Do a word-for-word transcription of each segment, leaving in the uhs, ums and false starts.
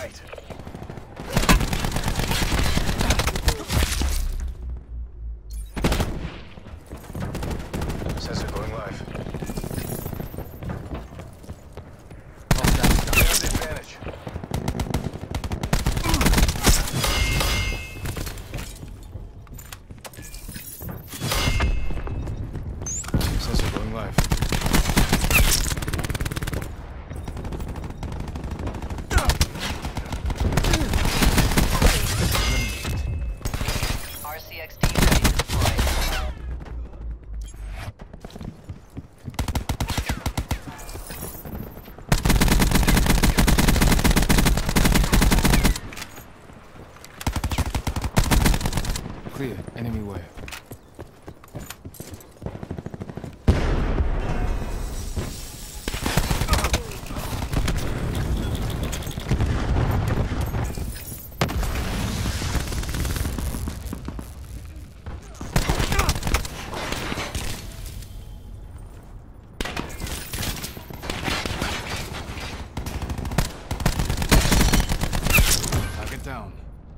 sight. Sensor going live. We have the advantage. Sensor going live. R C X D ready to deploy. Clear. Enemy way. Target down.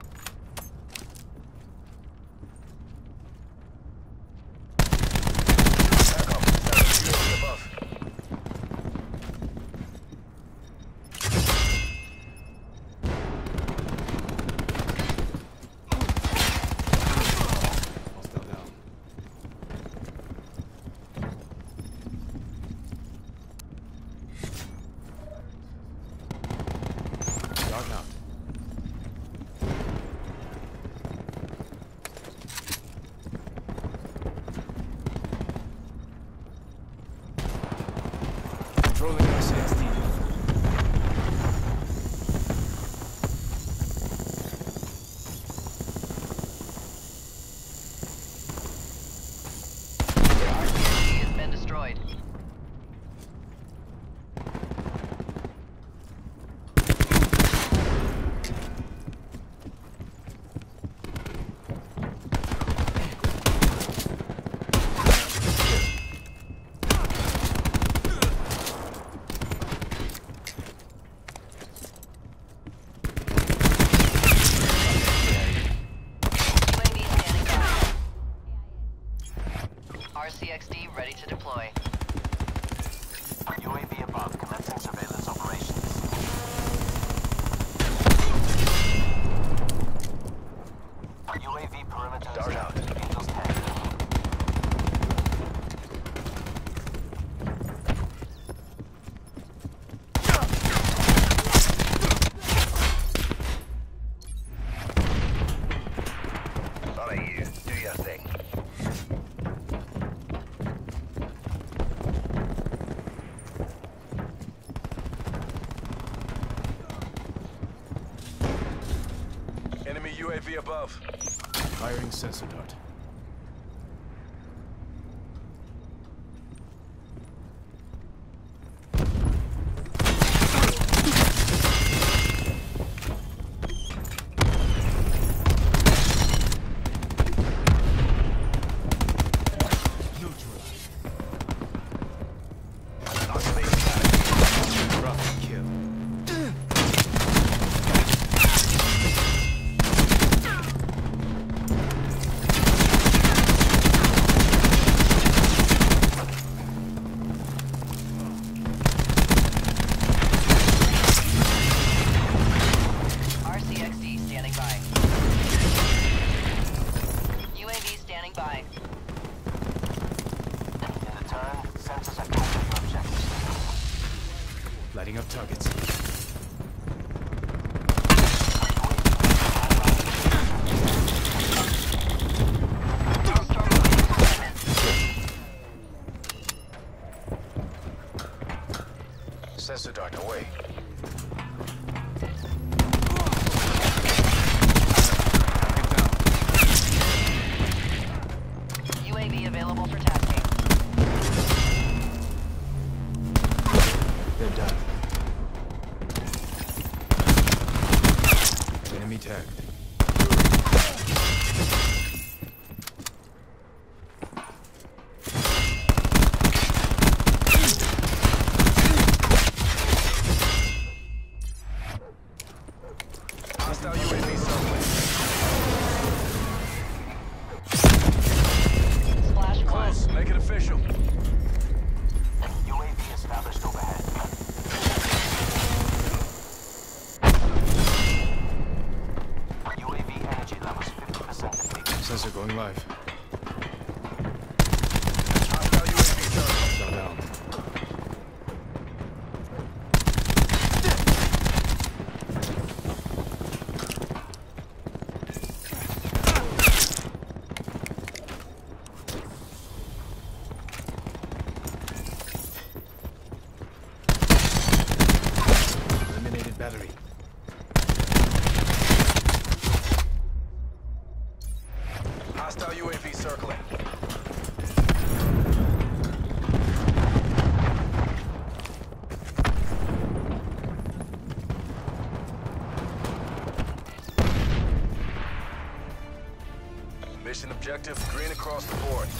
Dark out. Controlling R C X D. R C X D has been destroyed. R C X D ready to deploy. U A V above, commencing surveillance operations. U A V perimeter dart out. Angels tagged. Not at you. Do your thing. Enemy U A V above. Firing sensor dart. Drop and kill. R C X D standing by. U A V standing by. In the turn, sensors are capturing your objectives. Lighting up targets. Sensor dart away. U A V available for tasking. They're done. Enemy tagged. across the board.